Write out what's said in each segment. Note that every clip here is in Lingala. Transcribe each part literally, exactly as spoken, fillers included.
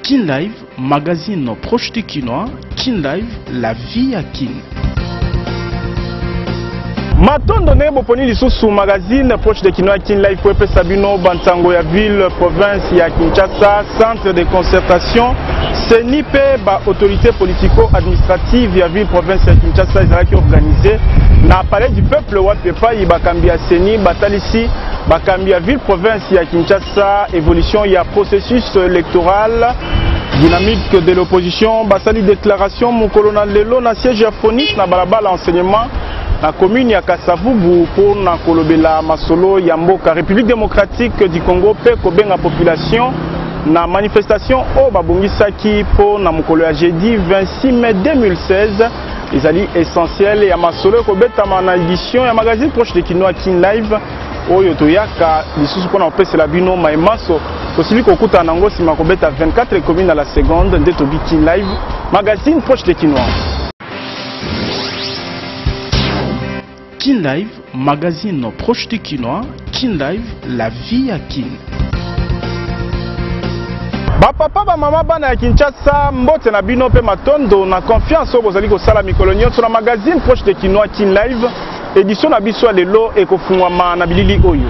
Kin Live, magazine proche de Kinois. Kin Live, la vie à Kin. Matondo ne boponi lisusu magazine proche de Kinois Kin Live pour Sabino Bantango ya ville province ya Kinshasa, centre de concertation Senipe ba autorité politico-administrative ya ville province ya Kinshasa qui organisé na palais du peuple wa pepa ibakambia Seni batalisi bakambia ville province ya Kinshasa évolution ya processus électoral dynamique de l'opposition basali déclaration mon colonel lelo na siège phonique na balabala enseignement la commune ya Kasavubu pour na kolobela masolo ya mboka République démocratique du Congo pe kobenga population na manifestation au babongisaki pour na mokolo ya jeudi vingt-six mai deux mille seize ezali essentiel ya masolo kobeta na édition ya magazine proche de Kinois Kin Live oyo toyaka lisusu pona opesela bino maimaso tosili kokuta nango sima kobeta vingt-quatre communes à la seconde nde tobi Kin Live magazine proche de Kinois. Kin Live, magazine proche de Kinois. Kin Live, la vie à Kin. Ba papa ba mama bana ya Kinshasa mbote na bino pe matondo na confiance au bozali ko sala mikolonio sur la magazine proche de Kinois Kin Live édition na biso lelo ekofungwama na bilili oyo.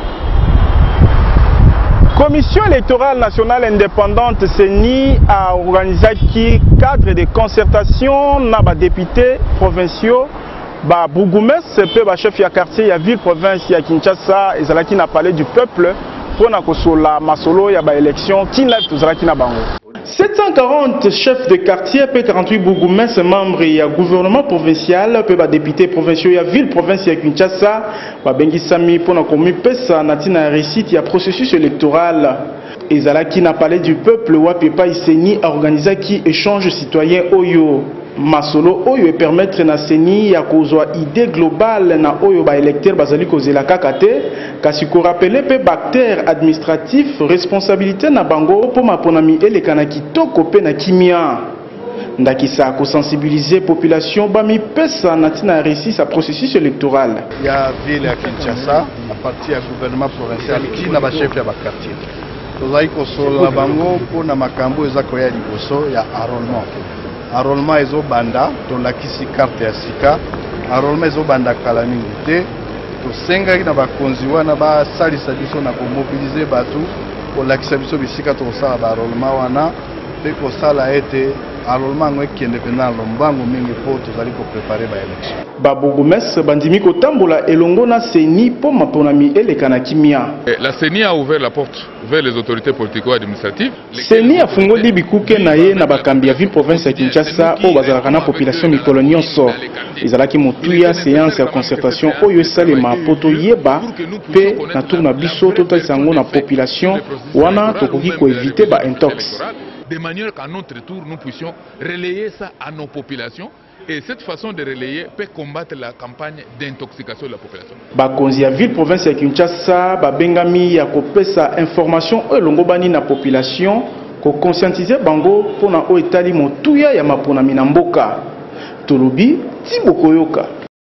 Commission électorale nationale indépendante Seni a organisé cadre de concertation na ba députés provinciaux ba bourgmestre pe ba chef ya quartier ya ville province ya Kinshasa ezalaki na palais du peuple pour na kosola masolo ya ba élection Kin Live tozalaki na bango sept cent quarante chefs de quartier pe quarante-huit bourgmestre membres ya gouvernement provincial pe ba députés provinciaux ya ville province ya Kinshasa ba bengisami pour na komi pesa na tina réussite ya processus électoral ezalaki na palais du peuple wa pepa Seni organisaki échange citoyen oyo masolo oyo et permettre na Seni ya kozwa idée globale na oyo ba électeur bazali kozela kakate kasi ko rappeler pe bactère administratif responsabilité na bango po maponami elekana kitoko pe na kimia ndakisa ko sensibiliser population bami pesa na tina réussir sa processus électoral ya ville ya Kinshasa à partir du gouvernement provincial qui na ba chef ya ba quartier tozali kosola bango po na makambo ezako ya liboso ya enrôlement enrôlement ezo banda to lakisi carte ya sika enrôlement ezo banda kala mingi te to sengaki na bakonzi wana ba salisa biso na ko mobiliser batu ko lakisa biso bisika to sala ba enrôlement wana pe ko sala ete enrôlement ngo ekende pena lombango mingi po tozali ko préparer ba élection ba bourgmestre bandimi ko tambola elongo na Seni po maponami elekana kimia. La Seni a ouvert la porte vers les autorités politico-administratives. Seni a fungoli bikuke na ye na bakambi ya ville province ya Kinshasa o bazalaka na population mikolo nyonso ezalaki motuya séance ya concertation oyo esalema poto yeba pe na tour na biso totalisa yango na population wana tokoki ko éviter ba intox de manière qu'à notre tour nous puissions relayer ça à nos populations. Et cette façon de relayer peut combattre la campagne d'intoxication de la population. Bakonzi ya ville province ya Kinshasa babengami ya kopesa information oyo longobani na population ko conscientiser bango pona o etali motuya ya maponami na mboka tolobi ti bokoyoka.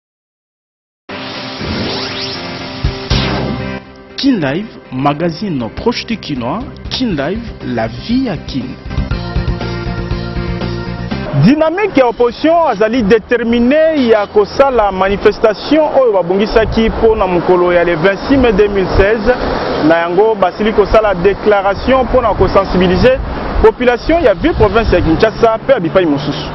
Kin Live, magazine proche de Kinois. Kin Live, la vie à Kin. Dynamique ya opposition azali déterminé ya kosala manifestation oyo babongisaki po na mokolo ya le vingt-six mai deux mille seize na yango basili kosala déclaration po na ko sensibiliser population ya ville province ya Kinshasa pe abipai mosusu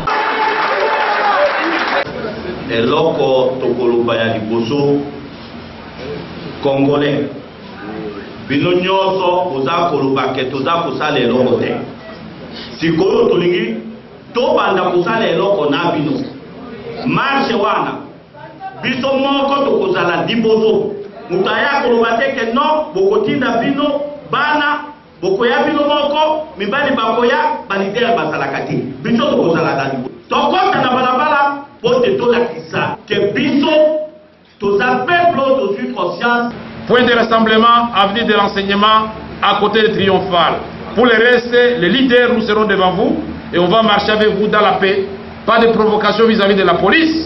eloko tokoloba ya liboso congolais bino nyonso oza koloba ke toza kosala eloko te sikoyo tolingi to banda kusala eloko na bino marche wana biso moko to kozala dibozo mutaya koloba te ke no bokotinda bino bana bokoya bino moko mibali bakoya balidere basalaka te biso to kozala na dibozo tokota na balabala po te tolakisa ke biso toza peuple to suis conscience. Point de rassemblement, avenue de l'enseignement à côté de Triomphal. Pour le reste, les leaders, nous serons devant vous et on va marcher avec vous dans la paix. Pas de provocation vis-à-vis de la police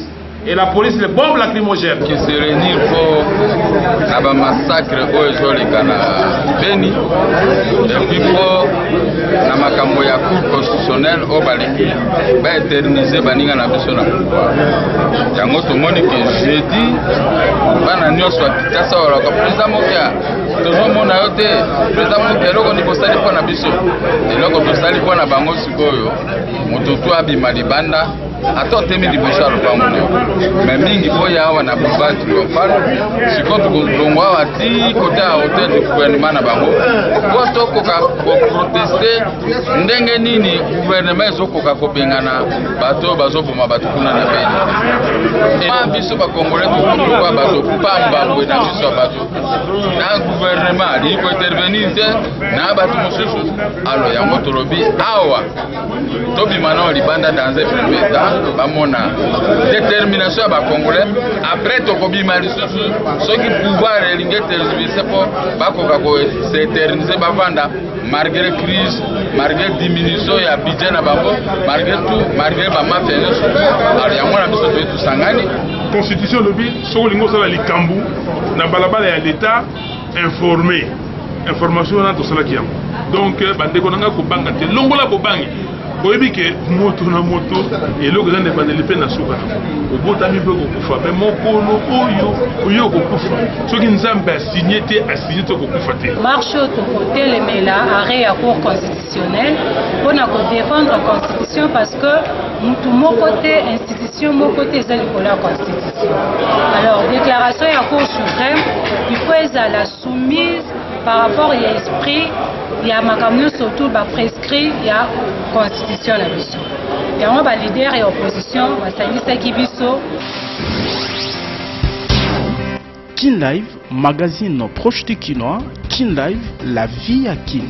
et la police les bombes lacrymogènes. Qui se réunissent pour un massacre au à Beni, et puis pour na makambo ya cour constitutionnelle au Baliki, va éterniser Baninga na biso na pouvoir. Yango to moni que jeudi, bana nyonso akitasa wala ko président Mokia. Tozo mona yote, président Mokia loko ni kosali po na biso. Eloko tosali po na bango sikoyo, moto to abima libanda. Ato temi liboso alopango leo mais mingi boya awa na boulevard triomphal siko tukolongwa ati kote ya hotel du gouvernement na bango po tokoka koproteste ndenge nini gouvernement ezokoka kobengana bato bazoboma bato kuna na Beni ma biso bakongole tokoka bazopamba boye na biso ya bato na gouvernement ali kointervenir te na bato mosusu alo yango tolobi awa tobima na libanda dans un premier temps bamona détermination ya bakongolais après tokobima lisusu soki pouvoir elingi etervise mpo bakoka koseternize bavanda malgré crise malgré diminution ya budget na bango malgré tout malgré bamafia nyonso alors yango na biso toye tosangani constitution lobi soko olingi osala likambu na balabala ya l'état informé information wana tosalaki yango donc bandeko nanga kobanga te longola bobangi oyebi ke moto na moto eloko eza ndebandeli mpe na suka obotami mpe kokufa me mokolo oyo oyo kokufa soki nzambe asigne te asigne te kokufa te marche oyo tokotelemela arrêt ya cour constitutionnelle mpona kodéfendre constitution parce que mutu moko te institution moko te eza likolo ya constitution. Alors déclaration ya cour suprême il faut ezala soumise par rapport à l'esprit, il y a makamno surtout ba prescrit il y a constitution la biso. Il y a un leader et opposition, ba salisa ki biso. Kin Live, magazine proche du Kinois. Kin Live, la vie à Kin.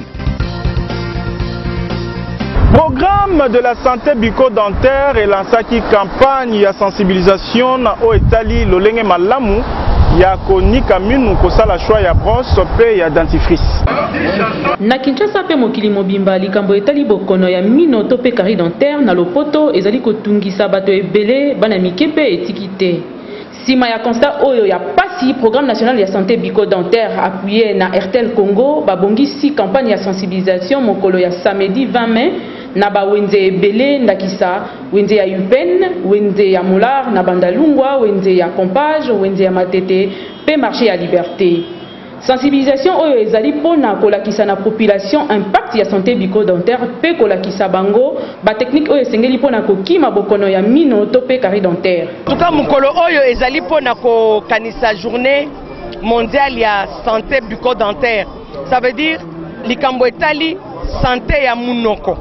Programme de la santé bucco-dentaire et lancaki campagne ya sensibilisation na o etali lolenge malamu ya konika minu kosala choix ya brosse pe ya dentifrice. Na Kinshasa pe mokili mobimba likambo etali bokono ya mino to pe carie dentaire na lopoto ezali kotungisa bato ebele bana mike pe etikite. Sima ya constat oyo ya pasi programme national ya santé bucco-dentaire appuyé na R T L Congo babongisi campagne ya sensibilisation mokolo ya samedi vingt mai na ba wenze ebele ndakisa wenze ya Upen, wenze ya Moulard na Bandalungwa, wenze ya Compage, wenze ya Matete pe marché ya Liberté. Sensibilisation oyo ezali pona kolakisa na population impact ya santé bucco-dentaire pe kolakisa bango ba technique oyo esengeli pona kokima bokono ya mino to pe carie dentaire. Tuka mukolo oyo ezali pona ko kanisa journée mondiale ya santé bucco-dentaire. Ça veut dire likambo etali santé ya munoko.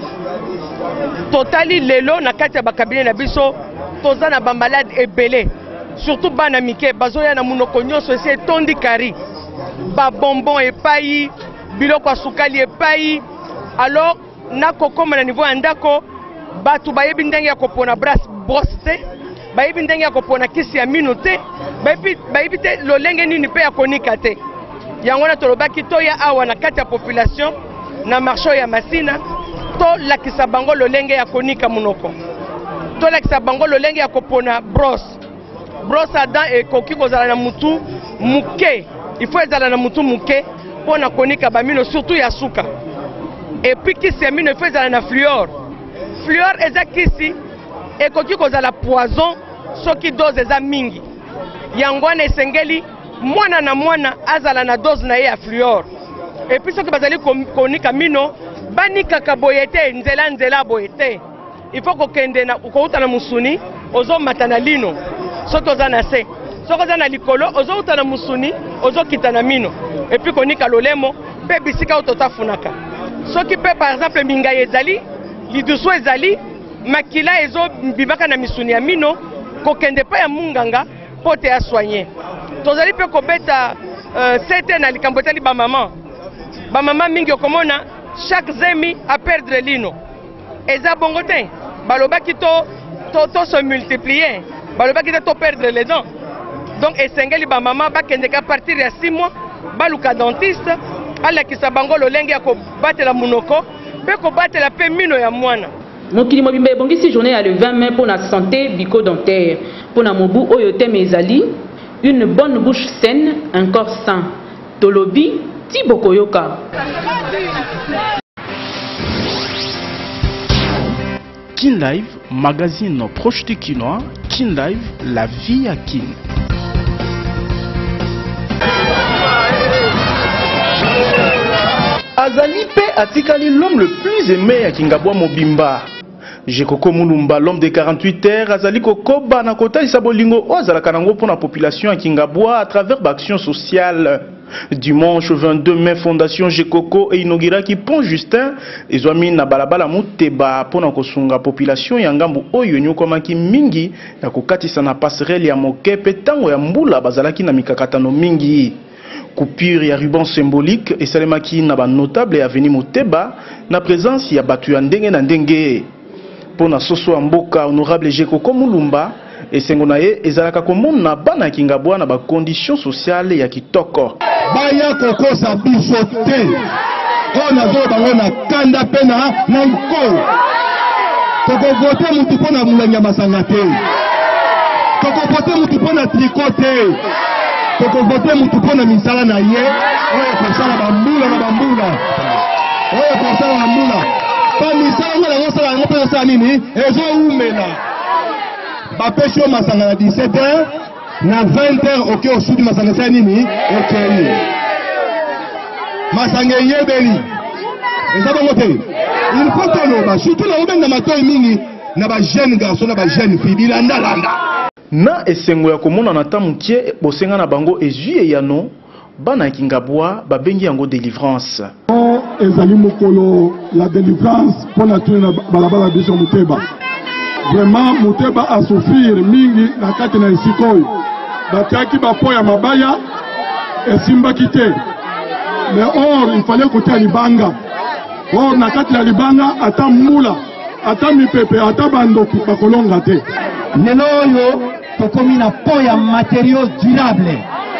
Totali lelo na kati ya bakabine na biso toza na ba malade ebele surtout bana mike bazoya na munoko nyonso ese tondi kari ba bonbon epai biloko asukali epai alors na kokoma na niveau ya ndako batu bayebi ndenge ya kopona brasse brosse te bayebi ndenge ya kopona kisi ya mino te bayebi bayebi te lolenge nini pe ya konika te yango na tolobaki toya awa na kati ya population na marché ya Masina to lakisa bango lolenge ya konika munoko to lakisa bango lolenge ya kopona brosse brosse à dents et koki kozala na mutu muke il faut ezala na mutu muke pona konika bamino surtout ya suka et puis kisi ya mino il faut ezala na fluor fluor eza kisi e koki kozala poison soki dose eza mingi yango wana esengeli mwana na mwana azala na dose na ye ya fluor et puis soki bazali konika mino banikaka boye te nzela nzela boye te il faut kokende na kouta na musuni ozomata na lino soki oza na se soki oza na likolo ozouta na musuni ozokita na mino et puis konika lolemo mpe bisika oyo totafunaka soki mpe par exemple mingai ezali lidusu ezali makila ezobimaka na misuni ya mino kokende mpe ya munganga mpo te asoigne tozali mpe kobeta uh, sete na likambo etali bamama bamama mingi okomona chaque zemi a perdre lino eza bongo te balobaki to to to se multiplier balobaki te to perdre les dents donc esengeli bamama bakendeka à partir ya six mois baluka dentiste alakisa bango lolenge ya kobatela munoko mpe kobatela mpe mino ya mwana. Mokili mobimba ebongisi journée ya le vingt mai pour la santé bucco-dentaire. Pona mobu oyo teme ezali, une bonne bouche saine, un corps sain. Tolobi, Tibokoyoka. Kin Live, magazine proche du Kinois. Kin Live, la vie à Kin. Azali Pe atikali l'homme le plus aimé à Kingabwa Mobimba. Jekoko Mulumba, l'homme de quarante-huit heures, Azali Kokoba na kota isabolingo ozala kanango pour la population à Kingabwa à travers l'action sociale. Dimanche vingt-deux mai, Fondation Jekoko et inaugura qui Pont Justin ezwami na balabala muteba pour na kosunga population ya ngambu oyo nyokomaki mingi na kokatisa na passerelle ya moke petango ya mbula bazalaki na mikakatano mingi. Coupure ya ruban symbolique et salemaki na ba notable ya avenue Moteba na présence ya batu ya ndenge na ndenge. Pona soso mboka honorable Jekoko Mulumba et sengonaye ezalaka komona bana Kingabwa na ba conditions sociales ya kitoko. Baya kokosa biso te. Ona zo bango na kanda pena na nko. Toko vote mutu pona mulanya masanga te. Toko vote mutu pona tricot te. Toko vote mutu pona misala na ye. Oyo kosala bambula na bambula. Oyo kosala bambula. Pa misala ngala ngosala ngopela sa nini? Ezo umela. Bapesho masanga na dix-sept heures. Na vingt heures ok osudi masanga sa nini? Ok. Masanga yebeli. Ezaba ngote. Il faut que l'on surtout na obenga matoi mingi na ba jeune garçon na ba jeune fille bilanda landa. Na esengo ya komona na tamukie bosenga na bango ezuye yano bana Kingabwa babengi yango délivrance. Ezali mokolo la délivrance pour na tuna balabala biso Moteba. Vraiment Moteba a souffrir mingi na kati na isikoyo. Bataki bapo ya mabaya esimba kite. Mais or il fallait côté libanga. Or na kati la libanga ata mula, ata mipepe, ata bandoki bakolonga te. Lelo yo tokomi na po ya matériaux durables.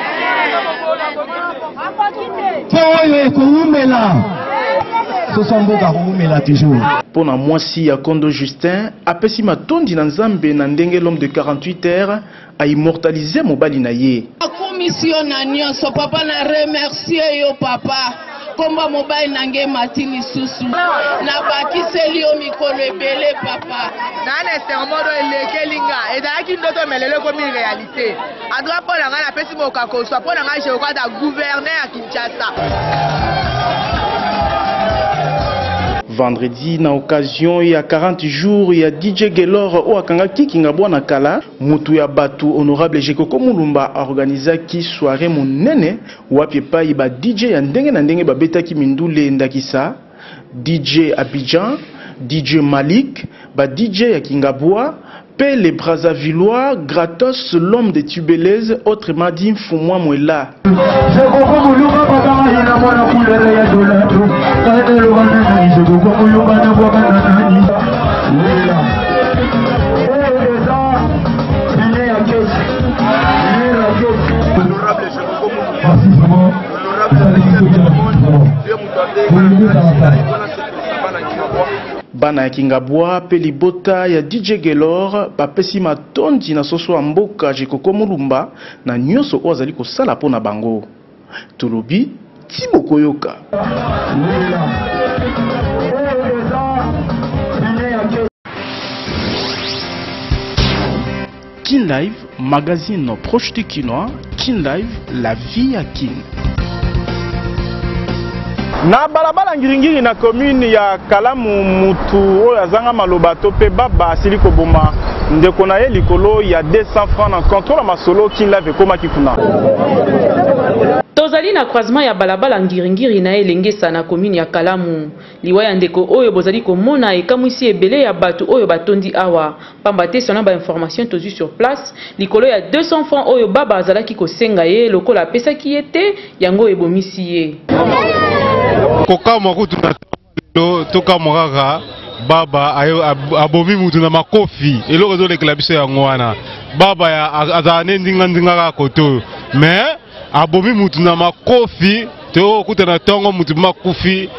Oyo ekoumela. Sosomboka koumela toujours. Pona mwasi ya Kondo Justin apesi matondi na nzambe na ndenge l'homme de quarante-huit heures a immortalisé mobali na ye. Commission na nyonso papa na remercier yo papa. Komba mobile nange matini susu na bakiseli yo mikolo ebele papa na na sermono elekelinga ezalaki ndoto melele komi réalité adwa mpo na ngai napesi mokako so mpo na ngai jeokata gouverneur ya Kinshasa. Vendredi, na occasion ya quarante jours ya D J Gelor o akangaki Kingabwa na kala mutu ya batu honorable Jekoko Mulumba organisaki soirée monene wapi epai ba D J ya ndenge na ndenge babetaki mindule ndakisa D J Abidjan, D J Malik, ba D J ya Kingabwa, pe les Brazzavillois, Gratos, l'homme de Tubelaise, autrement dit Fumwa Mwela. Bana ya Kingabwa pe libota ya D J Gelor bapesi matondi na soso ya mboka Jekoko Mulumba na nyonso oyo azali kosala mpona bango. Tolobi Tibokoyoka. Kin Live, magazine proche du Kinois. Kin Live, la vie à Kin. Na balabala ngiringiri na commune ya Kalamu mutu oyo azanga maloba to pe baba asili koboma ndeko na ye likolo ya deux cents francs na contrôle masolo Kin Live ekoma kifuna. Tozali na croisement ya balabala ngiringiri na elengesa na commune ya Kalamu. Liwa ya ndeko oyo bozali komona ekamwisi ebele ya batu oyo batondi awa. Pamba te sona ba information tozu sur place. Likolo ya deux cents francs oyo baba azalaki kosenga ye lokola pesa ki ete yango ebomisi ye. Koka makutu na toka moraka baba ayo abomi mutu na makofi eloko zo lekela biso ya ngwana baba ya azane ndinga ndinga ka koto mais abomi mutu na makofi to kuta na tongo mutu makufi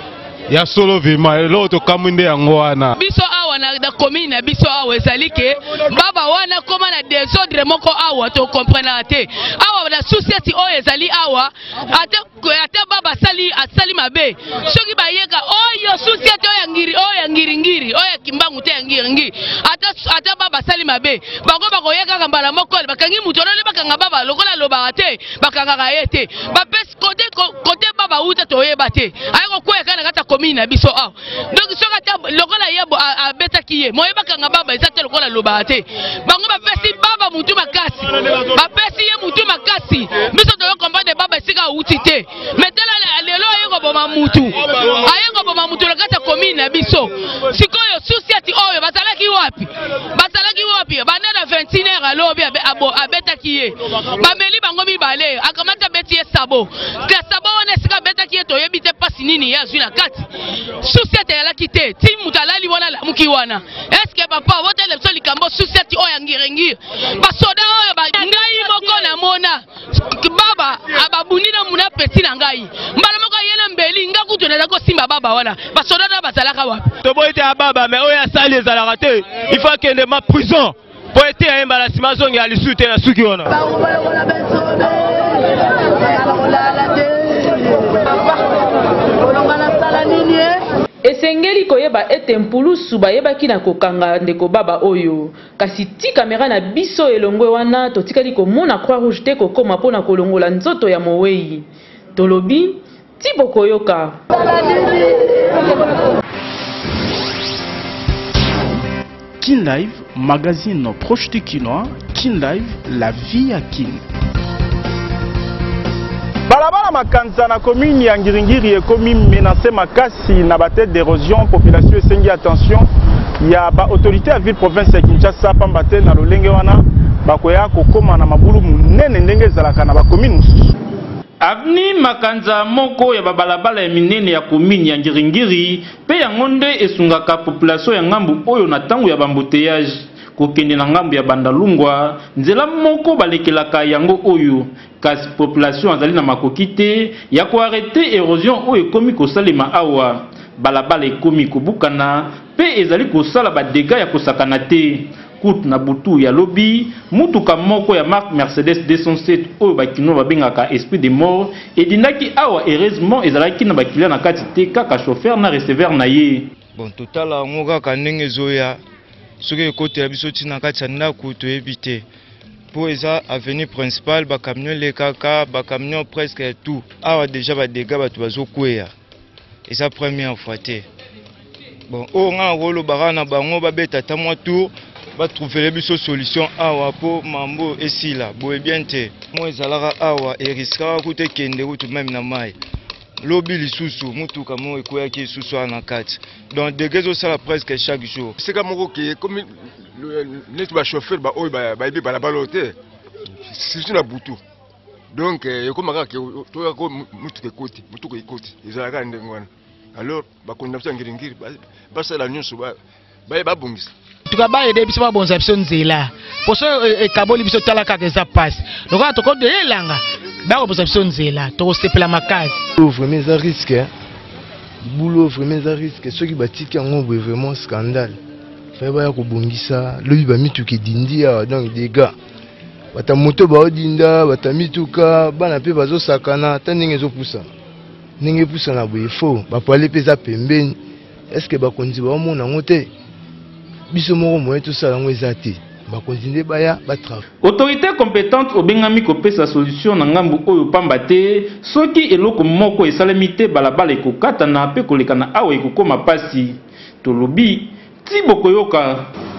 ya solo vima elo to kamwinde yango wana biso awa na da commune na biso awa ezalike baba wana koma na désordre moko awa to comprendre te awa na société oyo ezali awa ate ate baba sali asali mabe soki bayeka oyo société oyo ngiri oyo ngiri ngiri oyo kimbangu te ngiri ngiri ate ate baba sali mabe bango bakoyeka kambala moko bakangi mutono le bakanga baba lokola loba te bakanga ka yete bapesi côté côté baba uta toyeba te ayiko kweka na kata commune na biso awa donc soka ta lokola yebo abeta kiye moyeba kanga baba ezate lokola loba te bango bapesi baba mutu makasi bapesi ye mutu makasi biso to comprendre baba sika uti te metela lelo ayiko boma mutu ayiko boma mutu na kata commune na biso sikoyo société oyo batalaki wapi batalaki wapi banana vingt et une heures alobi abo abeta kiye bameli bango mibale akamata beti ye sabo ka sabo wana sika beta kiye to yebi te pasi nini ya zwi na kati société ya lakite ti mutalali wana muki wana est-ce que papa wote le soli kambo société oyo ngirengir basoda oyo ba ngai moko na mona baba ababundi na muna peti na ngai mbala moko yena mbeli ngaku to na ko simba baba wana basoda na basalaka wapi to boite ya baba mais oyo asali ezalaka te il faut kende ma prison po ete ya mbala sima zongi alisu te na suki wana esengeli koyeba ete mpulusu bayebaki na kokanga ndeko baba oyo kasi ti kamera na biso elongwe wana totikali komona croix rouge te kokoma mpona kolongola nzoto ya mowei tolobi ti bokoyoka Kin Live, magazine proche du Kinois. Kin Live, la vie à Kin. Balabala makanza na commune ya Ngiringiri ekomi menacé makasi na bate d'érosion population esengi attention ya ba autorité ya ville province ya Kinshasa pambate na lolenge wana bakoya kokoma na mabulu munene ndenge ezalaka na ba commune mususu. Avni makanza moko ya babalabala ya minene ya commune ya Ngiringiri pe ya ngonde esungaka population ya ngambu oyo na tango ya bambouteillage kokende na ngambu ya bandalungwa nzela moko balekelaka yango oyo kasi population azali na makoki te ya koarete érosion oyo ekomi kosalema awa balabala ekomi kobukana pe ezali kosala badega ya kosakana te kutu na butu ya lobi mutuka moko ya marque Mercedes deux cent sept oyo bakino babengaka esprit de mort edinaki awa heureusement ezalaki na bakiliya na kati te kaka chauffeur na receveur na ye bon totala ngo kaka ndenge ezoya soki ekotela biso ntina kati ya ndako toyebi te mpo eza avenue principale bacamion lekaka bacamion presque tout awa déjà badega bato bazokweya eza première fois te bon oyo nga nakolobaka na bango babeta ata mwa tour batrouvele biso solution awa mpo mambo esila boye bien te mo ezalaka awa eriskaka kuta ekende kutu meme na mai lobi lisusu mutuka mo ekweyaki lisusu wana na kati donc dege ezosala presque chaque jour esika moko ke komi neti bachauffeur baoyo bayebi balabala oyo te surtout na butu donc ekomaka ke toyaka mutuka ekoti mutuka ekoti ezalaka ndenge wana alors bakonda biso ya ngiringiri basala nyonso baye babongisa tuka bayede biso babonza biso nzela poso ekaboli biso tala kaka eza pasi lokola tokodelelanga bakobonza biso nzela tokosepela makasi vraiment eza risque boulot vraiment eza risque soki batiki yango boye vraiment scandale faye baya kobongisa lobi bamituka edindi awa donc dega bata moto baodinda bata mituka bana mpe bazosakana ata ndenge ezopusa ndenge epusana boye fo bapwale mpe eza pembeni eske bakonzi baomona yango te biso moko moye tosala yango eza te bakonzi nde baya batrava autorité compétente obengami kopesa solution na ngambu oyo pamba te soki eloko moko esalemi te balabala ekokatana mpe kolekana awa ekokoma pasi tolobi ti bokoyoka.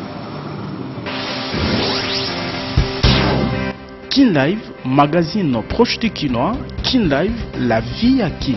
Kin Live, magazine proche du Kinois. Kin Live, la vie à Kin.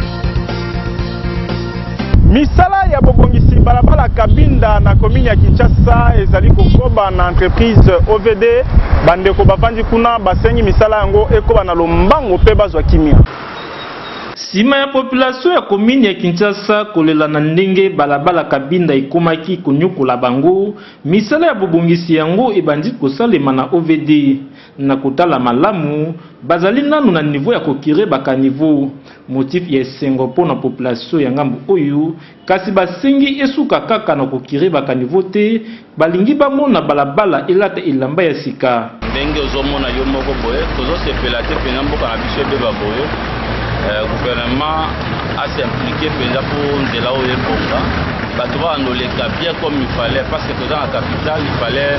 Misala ya bobongisi balabala kabinda na commune ya Kinshasa ezali kokoba na entreprise O V D bandeko bavandi kuna basengi misala yango ekoba na lombango pe bazwa kimia. Sima ya population ya komini ya Kinshasa kolela na ndenge balabala kabinda ikomaki kunyukula bango, misala ya bobongisi yango ebandi kosalema na O V D na kotala malamu bazali nanu na niveau ya kokire baka niveau motif ya esengo mpo na population ya ngambu oyo kasi basengi esuka kaka na kokire baka niveau te balingi bamona balabala elata elamba ya sika ndenge ozomona yo moko boye tozosepela te pena mboka na biso ebeba boye le gouvernement a s'impliqué pour nzela oyo ebonga bato baandoleka bien comme il fallait parce que dans la capitale il fallait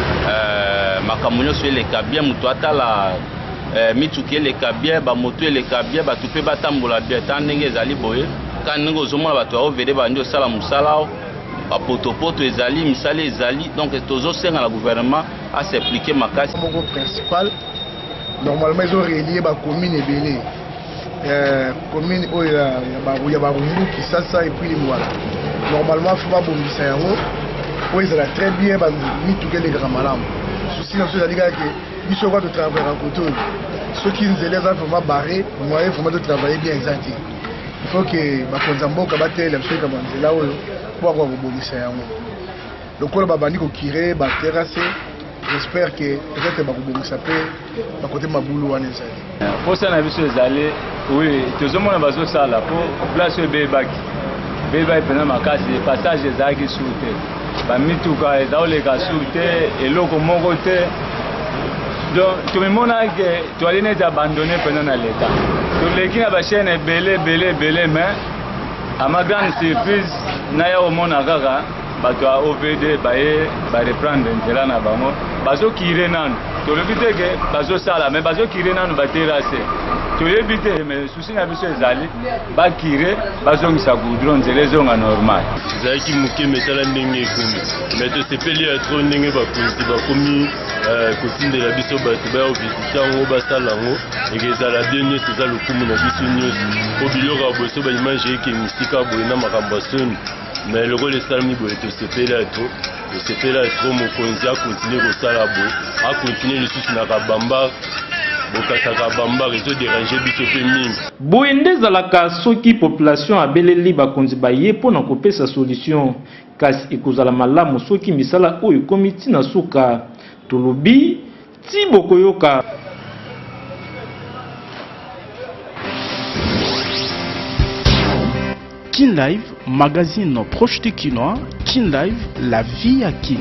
euh, makambo nyonso eleka bien moto atala euh, mituki eleka bien bamoto eleka bien bato mpe batambola bien ta ndenge ezali boye ka ndenge ozomona bato ya O V D bandi osala mosala bapotopoto ezali misala ezali donc tozosenga na gouvernement a s'impliqué makasi moko principal normalement ils ont relié ba commune ebele Euh, commune où il y a Barumbu qui ça ça et puis les Mouala. Normalement, il faut pas bomber ça. Où ils ont très bien mis tous les grands malams. Ceci dans ce cas que ils sont de travailler en côté. Ceux qui nous élèvent il faut pas barrer, moi il faut pas de travailler bien exact. Il faut que ma konzambo kabate les choses comme c'est là où pour avoir bomber ça. Le col babani ko kiré, ba terrasser. J'espère que peut-être que Bakubongi ça peut à côté de Maboulou en Ezali. Pour ça, on a vu sur les allées, oui, tout le monde a besoin de ça là. Pour place sur Bébaki, Bébaki pendant ma casse, les passages des algues sur terre. Bah, mi tout cas, dans les gars sur terre, et l'eau comme mon côté. Donc, tout le monde a que tu allais être abandonné pendant l'état. Tout les qui a la chaîne est belé, belé, belé, mais à ma grande surprise, n'a au monde à Gaga. Bato a O V D baye ba reprendre nzela na bango bazo kire nanu to le bité que bazo sala mais bazo kire nanu ba terrasser to le bité mais souci na biso ezali ba kire bazo ngisa goudron nzela zonga normal zaki muke metala ndenge komi mais to sepeli ya tro ndenge ba konti ba komi euh kotindela biso bato ba visiter ngo ba sala ngo ekezala bien nyonso za lokumu na biso nyonso po biloko boso ba image eke misika boye na makambo soni. Mais le rôle de Salmi Boye, c'est fait là trop. C'est fait là trop, mon conseil a continué au Salabo, a continué le souci na Kabamba, Bokasaka Bamba, et tout déranger Bisope Ming. Boende Zalaka, soki population a beleli bakonzi baye pour na couper sa solution. Kasi ekozala malamu soki misala oyo komiti na suka. Tolobi, Tibo Koyoka. Kin Live, magazine proche de Kinois. Kin Live, la vie à Kin.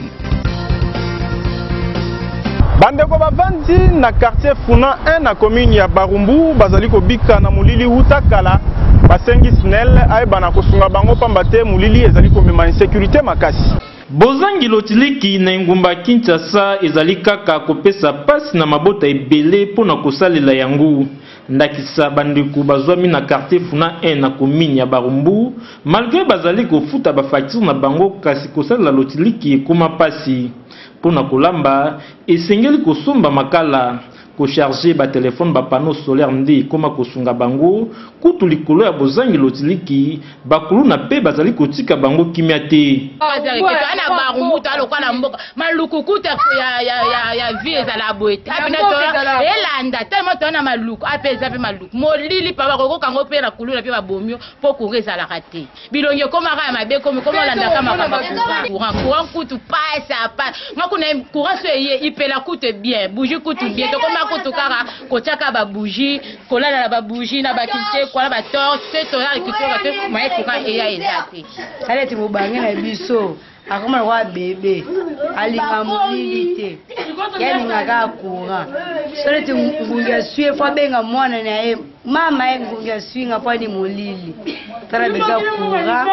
Bandeko bavandi na quartier Funa un na commune ya Barumbu bazali kobika na mulili utakala basengi snel ay bana kosunga bango pambate mulili ezali komema insécurité makasi. Bozangi lotiliki na ngumba Kinshasa ezali kaka kopesa pasi na mabota ebele pona kosalela yango. Ndakisa bandiku bazwami na quartier Funa un na commune ya Barumbu malgré bazali kofuta ba facture na bango kasi kosalela lotiliki ekoma pasi pona kolamba esengeli kosomba makala ko charger ba téléphone ba panneau solaire ndi koma kosunga bango kutu likolo ya bozangi lotiliki bakulu na pe bazali kotika bango kimia te ana Barumbu talo kwa na mboka maluku kuta ya ya ya ya vie za la boete apina to elanda tellement tona maluku apeza pe maluku molili pa bakoko kango pe na kulula pe ba bomio po kureza la raté bilonyo koma ka mabe komi koma landa kama kama courant courant kutu passe à pas ngako na courant so ye ipela kutu bien bougie kutu bien to koma kutu kara kochaka ba bougie kolala ba bougie na ba kinte kola ba torche c'est to la kitoka te mai courant eya ezate ale ti bobange na biso akoma kwa bébé alinga molili te yalinga ka courant sole ti ngunga suye fa benga mwana na ye mama ye ngunga swinga pa ni molili tara beza courant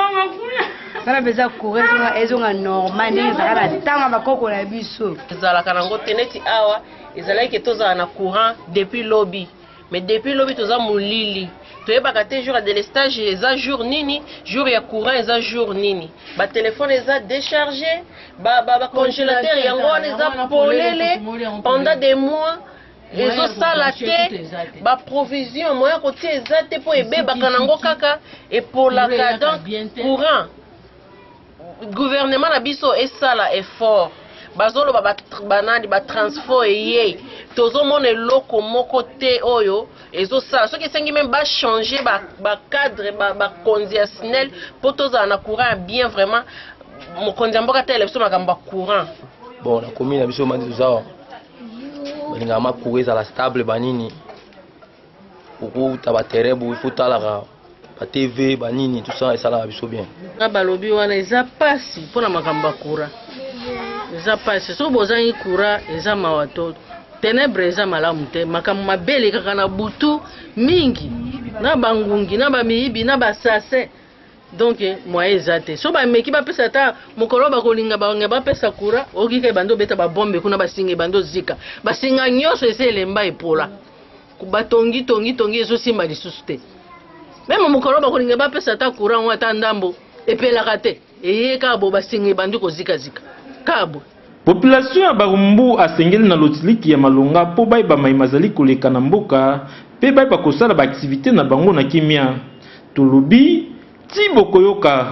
tara beza courant ezonga normal ndenge zakana tanga bakoko na biso ezala kana ngote neti awa ezala ke toza na courant depuis lobby mais depuis lobby toza molili toyebaka te jour ya délestage eza jour nini jour ya courant eza jour nini ba téléphone eza déchargé ba ba, ba congélateur yango wana eza polele pendant des mois ezosala te ba provision moya kotia eza te po ebebaka nango kaka epolaka donc courant gouvernement na biso esala effort bazoloba banani batransfo eye tozomona eloko moko te oyo ezosala soki esengi meme bachange bacadre bakonzi ya snel mpo tozala na courant bien vraiment mokonzi ya mboka tele biso makambo ya courant. Bon, na commune na biso mandi tozawa balingaka makuru ezala stable banini okuta baterebu ifo talaka batv banini tout ça esalaka biso bien. Na balobi wana eza pasi mpona makambo ya courant eza pasi soki bozangi courant eza mawa to ténèbre eza malamu te makambo mabele kaka na butu mingi na bangungi na bamiyibi na basase donc moyen eza te so bameki bapesa ata mokolo bakolinga bange bapesa courant okika ebando beta babombe kuna basinga ebando zika basinga nyonso ese elemba epola batongi tongi tongi ezosimba lisusu te meme mokolo bakolinga bapesa ata courant ngo ata ndambo epelaka te eyeka bo basinga ebandi kozikazika kabo. Population ya Barumbu asengeli na lotiliki ya malonga po bayeba maimazali koleka na mboka pe bayeba kosala ba activité na bango na kimia tolobi Tibo Koyoka.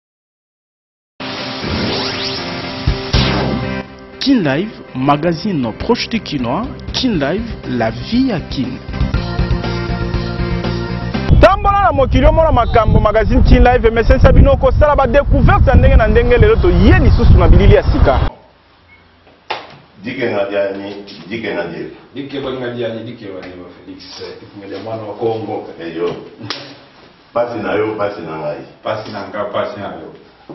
Kin Live, magazine proche du Kinois. Kin Live, la vie à Kin. Tambola na mokilio mona makambo magazine Kin Live mais c'est sabino ko sala ba découverte ndenge na ndenge lelo to yeni susu na bilili ya sika. Dike ngadiani, dike ngadiani. Dike ngadiani, dike ngadiani Felix, ngadiani mwana wa Kongo. Eyo. Pasi na yo, pasi na ngai. Pasi na nga, pasi na yo.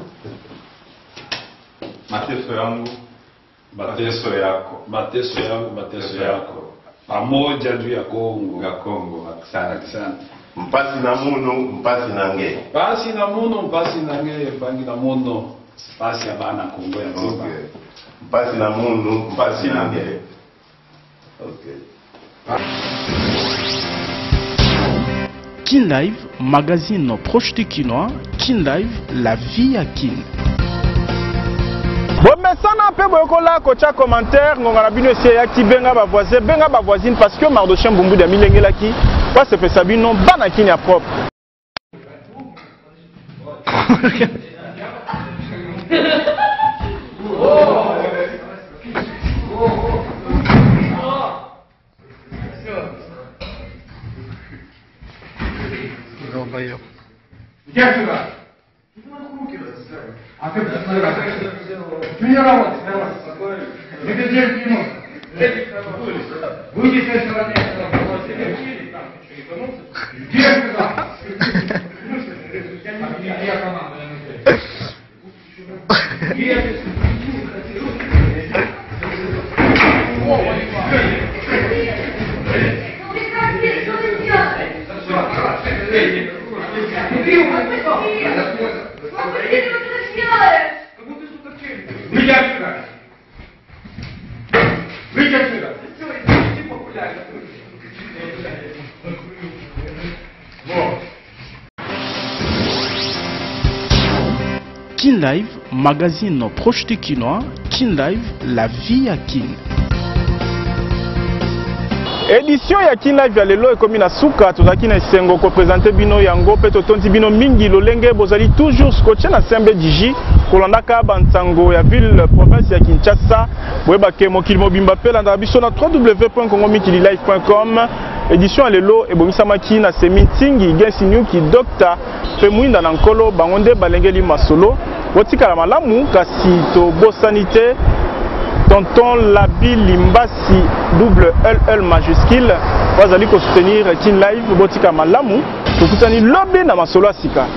Mateso yangu, mateso yako. Mateso yangu, mateso yako. Pamoja juu ya Kongo. Ya Kongo, asante sana. Mpasi na muno, mpasi na nge. Pasi na muno, mpasi na nge, mpangi na muno. Pasi ya bana Kongo ya nzima. Okay. Mpasi na muno, mpasi na nge. Okay. Kin Live, magazine proche du Kinois. Kin Live, la vie à Kin. Bon, mais ça n'a pas beaucoup là, coach commentaire. On a bien essayé d'activer ba voisin, benga ba voisine parce que Mardochien Bumbu de Milengela qui, quoi c'est fait ça bien non, ban qui n'est propre. Долбоёб. Я сюда. А ты ты не работаешь, давай. Это девять минут. Выйди с этой стороны. Иди сюда. Я команда. Выйди отсюда! Выйди отсюда! Kin Live, magazine proche du Kinois. Kin Live, la vie à Kin. Édition ya Kin Live ya lelo ekomi na suka tozaki na esengo ko présenter bino yango pe totondi bino mingi lolenge bozali toujours scotché na sembe diji kolanda ka bantango ya ville province ya Kinshasa boyeba ke mokili mobimba pe landa biso na w w w point congo mikili live point com. Édition ya lelo ebongisamaki na se meeting igensi nyuki docteur pe mwinda na nkolo bangonde balengeli masolo botikala malamu kasi to bosanité. Tonton Labi Limbasi double L L majuscule wazali ko soutenir Kin Live botika malamu tukutani lobi na masolo asika.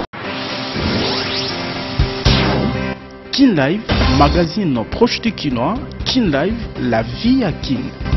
Kin Live, magazine proche du Kinois. Kin Live, la vie à Kin.